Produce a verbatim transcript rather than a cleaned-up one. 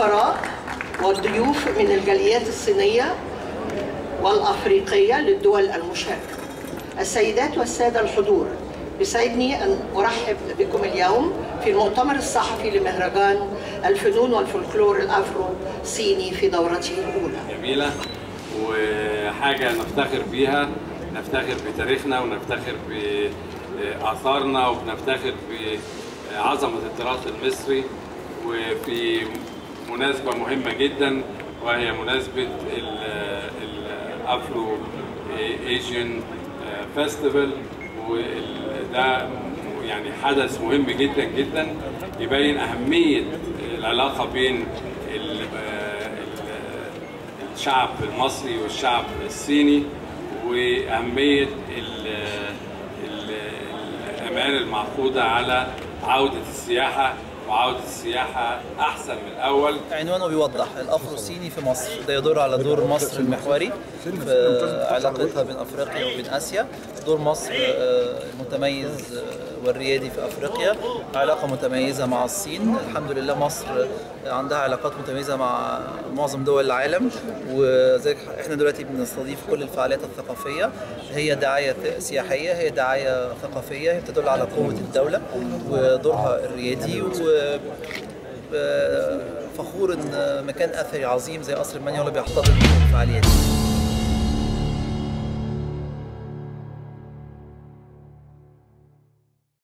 السفراء والضيوف من الجاليات الصينية والأفريقية للدول المشاركة. السيدات والسادة الحضور، يسعدني أن أرحب بكم اليوم في المؤتمر الصحفي لمهرجان الفنون والفولكلور الأفرو صيني في دورته الأولى. جميلة وحاجة نفتخر بيها، نفتخر بتاريخنا ونفتخر بآثارنا ونفتخر بعظمة التراث المصري، وفي مناسبة مهمة جدا وهي مناسبة الأفرو ايجين فيستيفال، وده يعني حدث مهم جدا جدا يبين أهمية العلاقة بين الشعب المصري والشعب الصيني، وأهمية الأمان المعقودة على عودة السياحة وعودة السياحة أحسن من الأول. عنوانه بيوضح الأفرو الصيني في مصر، ده يدور على دور مصر المحوري في علاقتها بين أفريقيا وبين آسيا، دور مصر المتميز والريادي في أفريقيا، علاقة متميزة مع الصين. الحمد لله مصر عندها علاقات متميزة مع معظم دول العالم، وزي احنا دلوقتي بنستضيف كل الفعاليات الثقافية، هي دعاية سياحية، هي دعاية ثقافية، هي بتدل على قوة الدولة ودورها الريادي، وفخور ان مكان اثري عظيم زي قصر المانيا هو اللي بيحتضن الفعاليات دي.